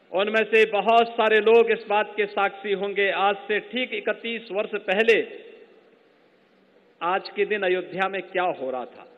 उनमें से बहुत सारे लोग इस बात के साक्षी होंगे, आज से ठीक 31 वर्ष पहले आज के दिन अयोध्या में क्या हो रहा था।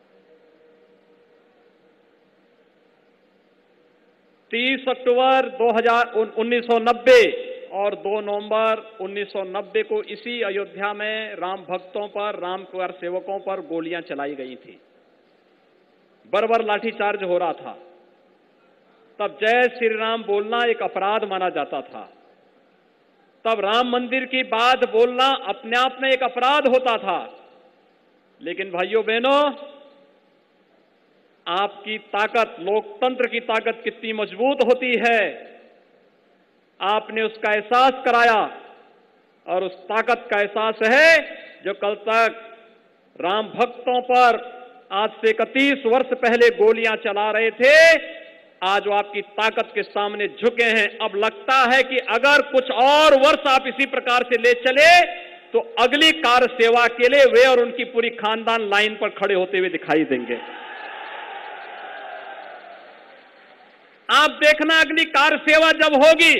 30 अक्टूबर 1990 और 2 नवंबर 1990 को इसी अयोध्या में राम भक्तों पर, राम कार सेवकों पर गोलियां चलाई गई थी। बर्बर लाठीचार्ज हो रहा था। तब जय श्री राम बोलना एक अपराध माना जाता था। तब राम मंदिर की बात बोलना अपने आप में एक अपराध होता था। लेकिन भाइयों बहनों, आपकी ताकत, लोकतंत्र की ताकत कितनी मजबूत होती है, आपने उसका एहसास कराया। और उस ताकत का एहसास है जो कल तक राम भक्तों पर आज से 31 वर्ष पहले गोलियां चला रहे थे, आज वो आपकी ताकत के सामने झुके हैं। अब लगता है कि अगर कुछ और वर्ष आप इसी प्रकार से ले चले तो अगली कार सेवा के लिए वे और उनकी पूरी खानदान लाइन पर खड़े होते हुए दिखाई देंगे। आप देखना, अगली कार सेवा जब होगी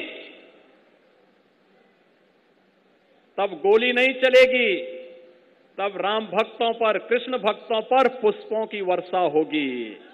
तब गोली नहीं चलेगी, तब राम भक्तों पर, कृष्ण भक्तों पर पुष्पों की वर्षा होगी।